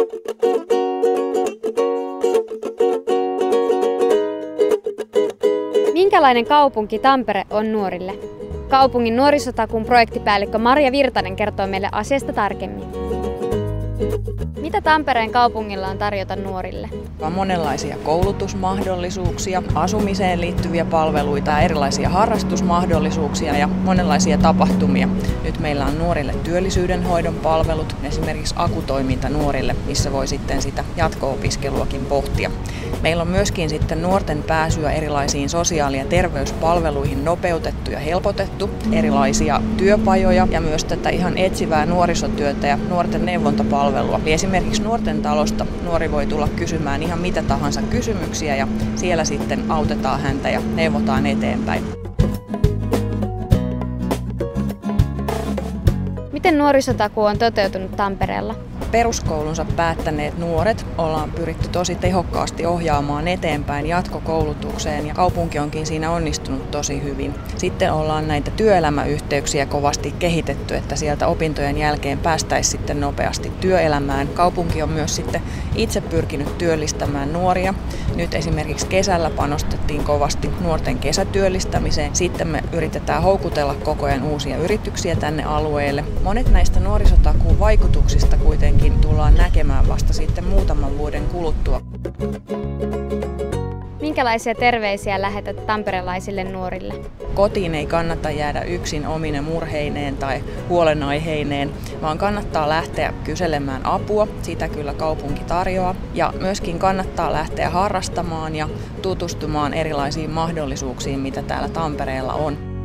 Minkälainen kaupunki Tampere on nuorille? Kaupungin nuorisotakuun projektipäällikkö Marja Virtanen kertoo meille asiasta tarkemmin. Mitä Tampereen kaupungilla on tarjota nuorille? On monenlaisia koulutusmahdollisuuksia, asumiseen liittyviä palveluita, erilaisia harrastusmahdollisuuksia ja monenlaisia tapahtumia. Nyt meillä on nuorille työllisyydenhoidon palvelut, esimerkiksi akutoiminta nuorille, missä voi sitten sitä jatko-opiskeluakin pohtia. Meillä on myöskin sitten nuorten pääsyä erilaisiin sosiaali- ja terveyspalveluihin nopeutettu ja helpotettu, erilaisia työpajoja ja myös tätä ihan etsivää nuorisotyötä ja nuorten neuvontapalvelua. Eli esimerkiksi nuorten talosta nuori voi tulla kysymään ihan mitä tahansa kysymyksiä ja siellä sitten autetaan häntä ja neuvotaan eteenpäin. Miten nuorisotakuu on toteutunut Tampereella? Peruskoulunsa päättäneet nuoret ollaan pyritty tosi tehokkaasti ohjaamaan eteenpäin jatkokoulutukseen ja kaupunki onkin siinä onnistunut tosi hyvin. Sitten ollaan näitä työelämäyhteyksiä kovasti kehitetty, että sieltä opintojen jälkeen päästäisiin sitten nopeasti työelämään. Kaupunki on myös sitten itse pyrkinyt työllistämään nuoria. Nyt esimerkiksi kesällä panostettiin kovasti nuorten kesätyöllistämiseen. Sitten me yritetään houkutella koko ajan uusia yrityksiä tänne alueelle. Monet näistä nuorisotakuun vaikutuksista kuitenkin tullaan näkemään vasta sitten muutaman vuoden kuluttua. Minkälaisia terveisiä lähetät tamperelaisille nuorille? Kotiin ei kannata jäädä yksin omine murheineen tai huolenaiheineen, vaan kannattaa lähteä kyselemään apua, sitä kyllä kaupunki tarjoaa. Ja myöskin kannattaa lähteä harrastamaan ja tutustumaan erilaisiin mahdollisuuksiin, mitä täällä Tampereella on.